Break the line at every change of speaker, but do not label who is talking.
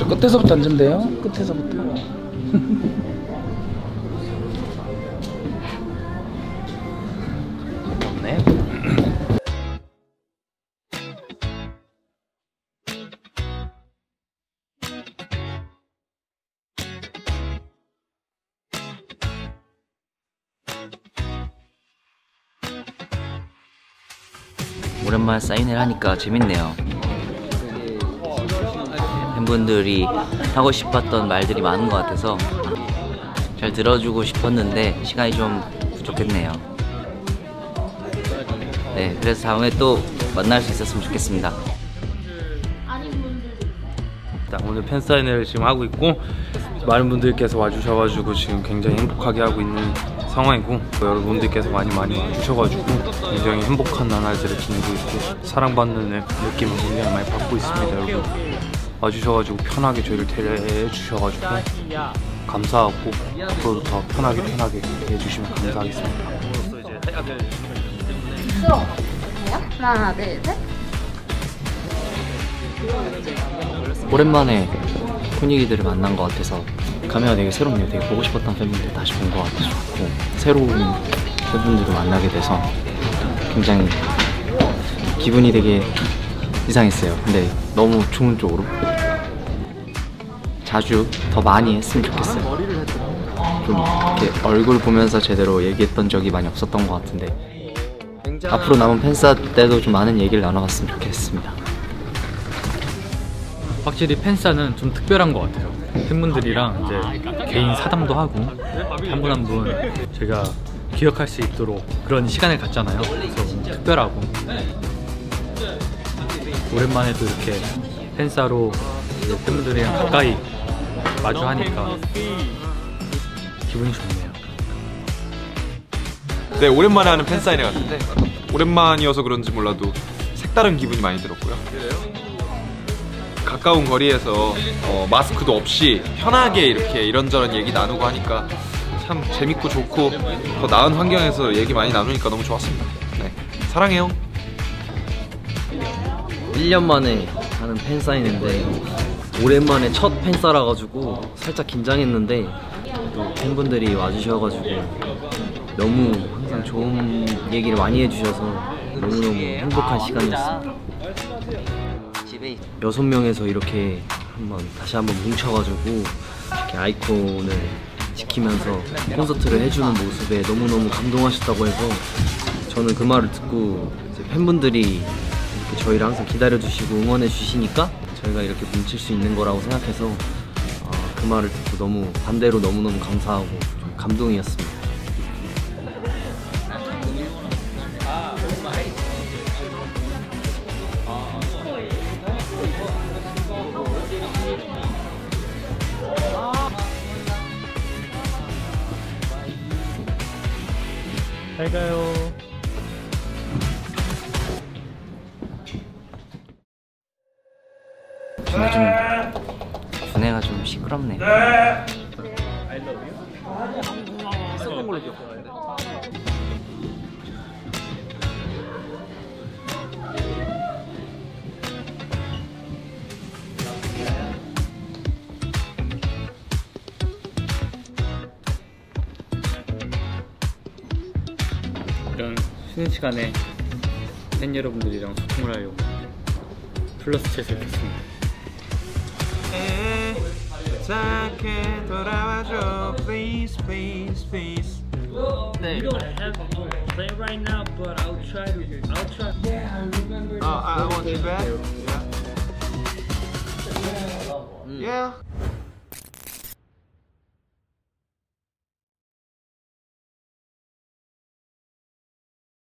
끝에서부터 앉으면 돼요. 끝에서부터. 없네.
오랜만에 사인을 하니까 재밌네요. 팬분들이 하고 싶었던 말들이 많은 것 같아서 잘 들어주고 싶었는데 시간이 좀 부족했네요. 네, 그래서 다음에 또 만날 수 있었으면 좋겠습니다.
오늘 팬사인회를 지금 하고 있고 많은 분들께서 와주셔가지고 지금 굉장히 행복하게 하고 있는 상황이고, 여러분들께서 많이 와주셔가지고 굉장히 행복한 나날들을 지내고 있고 사랑받는 느낌을 굉장히 많이 받고 있습니다. 여러분 와주셔가지고 편하게 저희를 대해주셔가지고 감사하고 앞으로도 더 편하게 해주시면 감사하겠습니다.
하나, 둘, 셋.
오랜만에 분위기들을 만난 것 같아서 카메라 되게 새롭네요. 되게 보고 싶었던 팬분들 다시 본 것 같아서 좋고, 새로운 팬분들도 만나게 돼서 굉장히 기분이 되게 이상했어요. 근데 너무 좋은 쪽으로 자주 더 많이 했으면 좋겠어요. 좀 이렇게 얼굴 보면서 제대로 얘기했던 적이 많이 없었던 것 같은데 앞으로 남은 팬사 때도 좀 많은 얘기를 나눠봤으면 좋겠습니다.
확실히 팬사는 좀 특별한 것 같아요. 팬분들이랑 이제 개인 사담도 하고 한 분 한 분 제가 기억할 수 있도록 그런 시간을 갖잖아요. 그래서 너무 특별하고 오랜만에 또 이렇게 팬사로 팬분들이랑 가까이 마주하니까 기분이 좋네요.
네, 오랜만에 하는 팬사인회 같은데 오랜만이어서 그런지 몰라도 색다른 기분이 많이 들었고요. 가까운 거리에서 마스크도 없이 편하게 이렇게 이런저런 얘기 나누고 하니까 참 재밌고 좋고 더 나은 환경에서 얘기 많이 나누니까 너무 좋았습니다. 네, 사랑해요.
1년 만에 하는 팬사인회인데 오랜만에 첫 팬사라 가지고 살짝 긴장했는데 또 팬분들이 와주셔가지고 너무 항상 좋은 얘기를 많이 해주셔서 너무너무 행복한 시간이었습니다. 6명에서 이렇게 다시 한번 뭉쳐가지고 이렇게 아이콘을 지키면서 콘서트를 해주는 모습에 너무너무 감동하셨다고 해서 저는 그 말을 듣고 이제 팬분들이 이렇게 저희를 항상 기다려주시고 응원해주시니까 저희가 이렇게 뭉칠 수 있는 거라고 생각해서 그 말을 듣고 너무 반대로 너무너무 감사하고 좀 감동이었습니다.
잘 가요.
준혜가 좀 시끄럽네.
있었던 걸로 기억하는데. 이런 쉬는 시간에 팬 여러분들이랑 소통을 하려고 플러스 챗을 켰습니다.
착해 돌아와줘 please please please.
We don't have a play right now, but I'll try. Yeah, I remember.
I want you back. Yeah. Yeah.